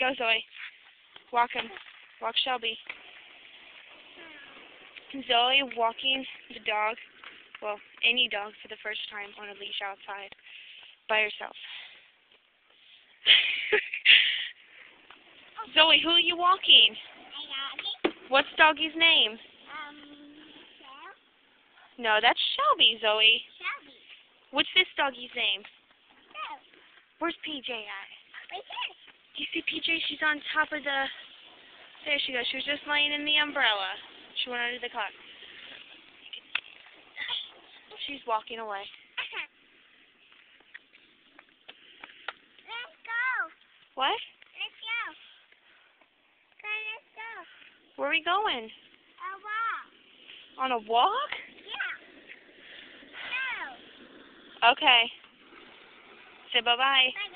Go, Zoe. Walk him. Walk Shelby. Zoe walking the dog, well, any dog for the first time on a leash outside by herself. Zoe, who are you walking? What's doggy's name? No, that's Shelby, Zoe. Shelby. What's this doggy's name? No. Where's PJ at? Right here. Do you see PJ? She's on top of the... There she goes. She was just laying in the umbrella. She went under the cot. She's walking away. Let's go. What? Let's go. Let's go. Where are we going? A walk. On a walk? Yeah. No. Okay. Say bye-bye. Bye.